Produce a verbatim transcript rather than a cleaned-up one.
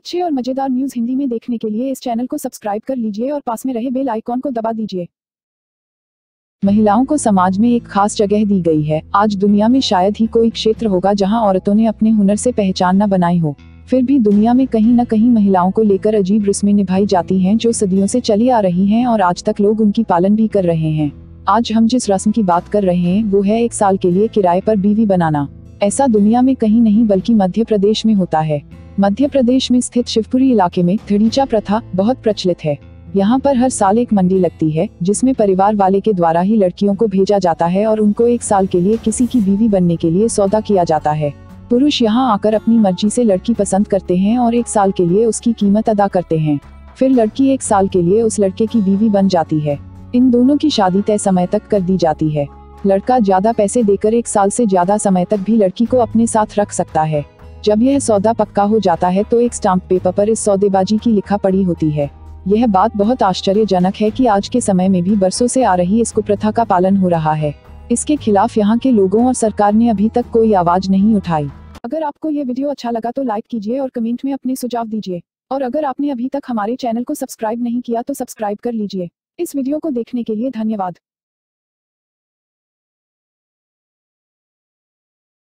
अच्छे और मजेदार न्यूज़ हिंदी में देखने के लिए इस चैनल को सब्सक्राइब कर लीजिए और पास में रहे बेल आइकॉन को दबा दीजिए। महिलाओं को समाज में एक खास जगह दी गई है। आज दुनिया में शायद ही कोई क्षेत्र होगा जहां औरतों ने अपने हुनर से पहचान न बनाई हो। फिर भी दुनिया में कहीं न कहीं महिलाओं को लेकर अजीब रस्में निभाई जाती हैं जो सदियों से चली आ रही हैं और आज तक लोग उनकी पालन भी कर रहे हैं। आज हम जिस रस्म की बात कर रहे हैं वो है एक साल के लिए किराए पर बीवी बनाना। ऐसा दुनिया में कहीं नहीं बल्कि मध्य प्रदेश में होता है। मध्य प्रदेश में स्थित शिवपुरी इलाके में धड़ीचा प्रथा बहुत प्रचलित है। यहाँ पर हर साल एक मंडी लगती है जिसमें परिवार वाले के द्वारा ही लड़कियों को भेजा जाता है और उनको एक साल के लिए किसी की बीवी बनने के लिए सौदा किया जाता है। पुरुष यहाँ आकर अपनी मर्जी से लड़की पसंद करते हैं और एक साल के लिए उसकी कीमत अदा करते हैं। फिर लड़की एक साल के लिए उस लड़के की बीवी बन जाती है। इन दोनों की शादी तय समय तक कर दी जाती है। लड़का ज्यादा पैसे देकर एक साल से ज्यादा समय तक भी लड़की को अपने साथ रख सकता है। जब यह सौदा पक्का हो जाता है तो एक स्टाम्प पेपर पर इस सौदेबाजी की लिखा पड़ी होती है। यह बात बहुत आश्चर्यजनक है कि आज के समय में भी बरसों से आ रही इस कुप्रथा का पालन हो रहा है। इसके खिलाफ यहाँ के लोगों और सरकार ने अभी तक कोई आवाज नहीं उठाई। अगर आपको ये वीडियो अच्छा लगा तो लाइक कीजिए और कमेंट में अपने सुझाव दीजिए। और अगर आपने अभी तक हमारे चैनल को सब्सक्राइब नहीं किया तो सब्सक्राइब कर लीजिए। इस वीडियो को देखने के लिए धन्यवाद।